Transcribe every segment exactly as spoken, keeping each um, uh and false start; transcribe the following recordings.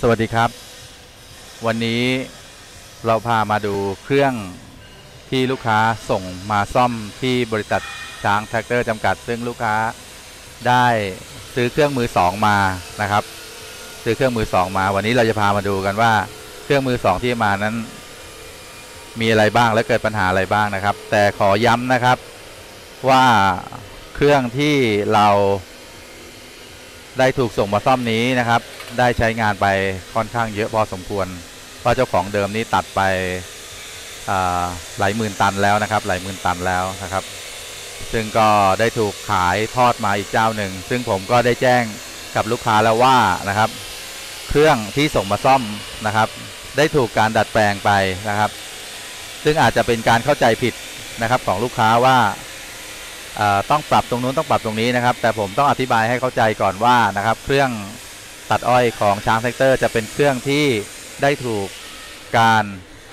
สวัสดีครับวันนี้เราพามาดูเครื่องที่ลูกค้าส่งมาซ่อมที่บริษัทช้างแท็กเตอร์จำกัดซึ่งลูกค้าได้ซื้อเครื่องมือสองมานะครับซื้อเครื่องมือสองมาวันนี้เราจะพามาดูกันว่าเครื่องมือสองที่มานั้นมีอะไรบ้างและเกิดปัญหาอะไรบ้างนะครับแต่ขอย้ำนะครับว่าเครื่องที่เราได้ถูกส่งมาซ่อมนี้นะครับได้ใช้งานไปค่อนข้างเยอะพอสมควรเพราะเจ้าของเดิมนี้ตัดไปหลายหมื่นตันแล้วนะครับหลายหมื่นตันแล้วนะครับซึ่งก็ได้ถูกขายทอดมาอีกเจ้าหนึ่งซึ่งผมก็ได้แจ้งกับลูกค้าแล้วว่านะครับเครื่องที่ส่งมาซ่อมนะครับได้ถูกการดัดแปลงไปนะครับซึ่งอาจจะเป็นการเข้าใจผิดนะครับของลูกค้าว่าต้องปรับตรงนู้นต้องปรับตรงนี้นะครับแต่ผมต้องอธิบายให้เข้าใจก่อนว่านะครับเครื่องตัดอ้อยของช้างแท็กเตอร์จะเป็นเครื่องที่ได้ถูกการ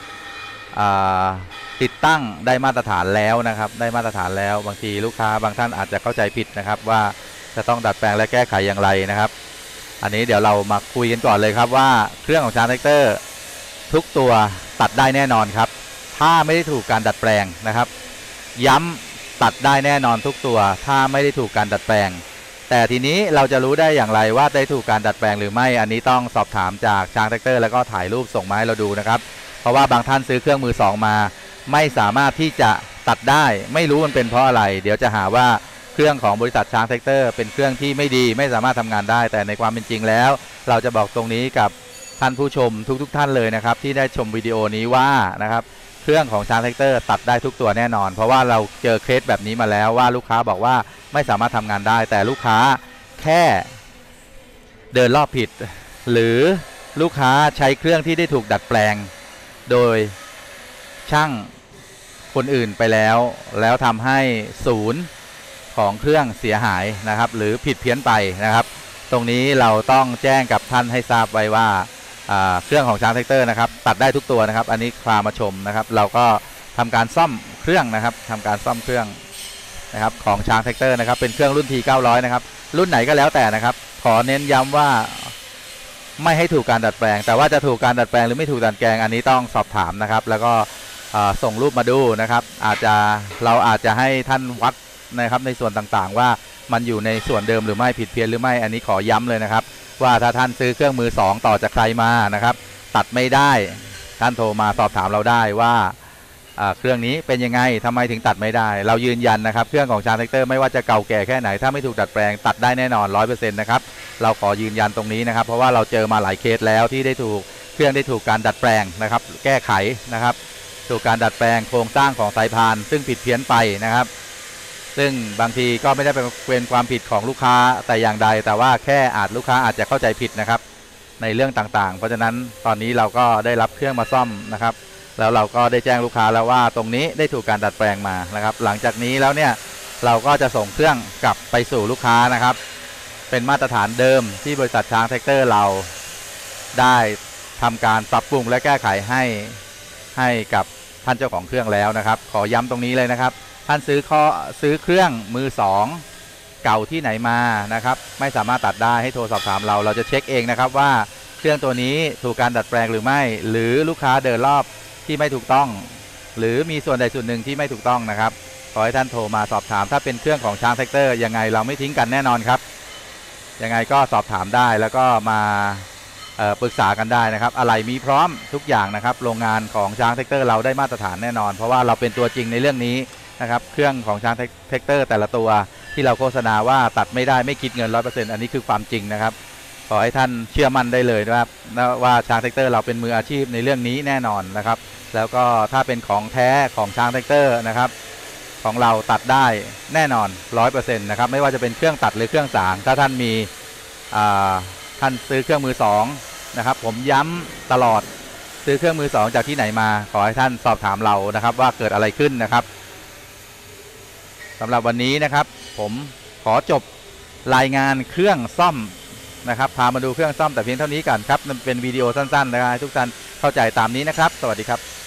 ติดตั้งได้มาตรฐานแล้วนะครับได้มาตรฐานแล้วบางทีลูกค้าบางท่านอาจจะเข้าใจผิดนะครับว่าจะต้องดัดแปลงและแก้ไขอย่างไรนะครับอันนี้เดี๋ยวเรามาคุยกันก่อนเลยครับว่าเครื่องของช้างแท็กเตอร์ทุกตัวตัดได้แน่นอนครับถ้าไม่ได้ถูกการดัดแปลงนะครับย้ำตัดได้แน่นอนทุกตัวถ้าไม่ได้ถูกการดัดแปลงแต่ทีนี้เราจะรู้ได้อย่างไรว่าได้ถูกการดัดแปลงหรือไม่อันนี้ต้องสอบถามจากช้างแท็กเตอร์แล้วก็ถ่ายรูปส่งมาให้เราดูนะครับเพราะว่าบางท่านซื้อเครื่องมือสองมาไม่สามารถที่จะตัดได้ไม่รู้มันเป็นเพราะอะไรเดี๋ยวจะหาว่าเครื่องของบริษัทช้างแท็กเตอร์เป็นเครื่องที่ไม่ดีไม่สามารถทำงานได้แต่ในความเป็นจริงแล้วเราจะบอกตรงนี้กับท่านผู้ชมทุกๆ ท่านเลยนะครับที่ได้ชมวิดีโอนี้ว่านะครับเครื่องของช้างแท็กเตอร์ตัดได้ทุกตัวแน่นอนเพราะว่าเราเจอเคสแบบนี้มาแล้วว่าลูกค้าบอกว่าไม่สามารถทำงานได้แต่ลูกค้าแค่เดินรอบผิดหรือลูกค้าใช้เครื่องที่ได้ถูกดัดแปลงโดยช่างคนอื่นไปแล้วแล้วทำให้ศูนย์ของเครื่องเสียหายนะครับหรือผิดเพี้ยนไปนะครับตรงนี้เราต้องแจ้งกับท่านให้ทราบไว้ว่าเครื่องของช้างแท็กเตอร์นะครับตัดได้ทุกตัวนะครับอันนี้พามาชมนะครับเราก็ทำการซ่อมเครื่องนะครับทำการซ่อมเครื่องนะครับของช้างแท็กเตอร์นะครับเป็นเครื่องรุ่น ที เก้าร้อย นะครับรุ่นไหนก็แล้วแต่นะครับขอเน้นย้ำว่าไม่ให้ถูกการดัดแปลงแต่ว่าจะถูกการดัดแปลงหรือไม่ถูกดัดแปลงอันนี้ต้องสอบถามนะครับแล้วก็ส่งรูปมาดูนะครับอาจจะเราอาจจะให้ท่านวัดนะครับในส่วนต่างๆว่ามันอยู่ในส่วนเดิมหรือไม่ผิดเพี้ยนหรือไม่อันนี้ขอย้ำเลยนะครับว่าถ้าท่านซื้อเครื่องมือสองต่อจากใครมานะครับตัดไม่ได้ท่านโทรมาสอบถามเราได้ว่าเครื่องนี้เป็นยังไงทำไมถึงตัดไม่ได้เรายืนยันนะครับเครื่องของช้างแท็กเตอร์ไม่ว่าจะเก่าแก่แค่ไหนถ้าไม่ถูกดัดแปลงตัดได้แน่นอน ร้อยเปอร์เซ็นต์ นะครับเราขอยืนยันตรงนี้นะครับเพราะว่าเราเจอมาหลายเคสแล้วที่ได้ถูกเครื่องได้ถูกการดัดแปลงนะครับแก้ไขนะครับถูกการดัดแปลงโครงสร้างของสายพานซึ่งผิดเพี้ยนไปนะครับซึ่งบางทีก็ไม่ได้เป็นความผิดของลูกค้าแต่อย่างใดแต่ว่าแค่อาจลูกค้าอาจจะเข้าใจผิดนะครับในเรื่องต่างๆเพราะฉะนั้นตอนนี้เราก็ได้รับเครื่องมาซ่อมนะครับแล้วเราก็ได้แจ้งลูกค้าแล้วว่าตรงนี้ได้ถูกการดัดแปลงมานะครับหลังจากนี้แล้วเนี่ยเราก็จะส่งเครื่องกลับไปสู่ลูกค้านะครับเป็นมาตรฐานเดิมที่บริษัทช้างแท็กเตอร์เราได้ทำการปรับปรุงและแก้ไขให้ให้กับท่านเจ้าของเครื่องแล้วนะครับขอย้ำตรงนี้เลยนะครับท่านซื้อข้อซื้อเครื่องมือสองเก่าที่ไหนมานะครับไม่สามารถตัดได้ให้โทรสอบถามเราเราจะเช็คเองนะครับว่าเครื่องตัวนี้ถูกการดัดแปลงหรือไม่หรือลูกค้าเดินรอบที่ไม่ถูกต้องหรือมีส่วนใดส่วนหนึ่งที่ไม่ถูกต้องนะครับขอให้ท่านโทรมาสอบถามถ้าเป็นเครื่องของช้างแท็กเตอร์ยังไงเราไม่ทิ้งกันแน่นอนครับยังไงก็สอบถามได้แล้วก็มาปรึกษากันได้นะครับอะไรมีพร้อมทุกอย่างนะครับโรงงานของช้างแท็กเตอร์เราได้มาตรฐานแน่นอนเพราะว่าเราเป็นตัวจริงในเรื่องนี้นะครับเครื่องของช้างแท็กเตอร์แต่ละตัวที่เราโฆษณาว่าตัดไม่ได้ไม่คิดเงิน ร้อยเปอร์เซ็นต์ อันนี้คือความจริงนะครับขอให้ท่านเชื่อมั่นได้เลยนะครับว่าช้างแท็กเตอร์เราเป็นมืออาชีพในเรื่องนี้แน่นอนนะครับแล้วก็ถ้าเป็นของแท้ของช้างแท็กเตอร์นะครับของเราตัดได้แน่นอน ร้อยเปอร์เซ็นต์ นะครับไม่ว่าจะเป็นเครื่องตัดหรือเครื่องสางถ้าท่านมีท่านซื้อเครื่องมือสองนะครับผมย้ำตลอดซื้อเครื่องมือสองจากที่ไหนมาขอให้ท่านสอบถามเรานะครับว่าเกิดอะไรขึ้นนะครับสำหรับวันนี้นะครับผมขอจบรายงานเครื่องซ่อมนะครับพามาดูเครื่องซ่อมแต่เพียงเท่านี้กันครับมันเป็นวิดีโอสั้นๆนะครับทุกท่านเข้าใจตามนี้นะครับสวัสดีครับ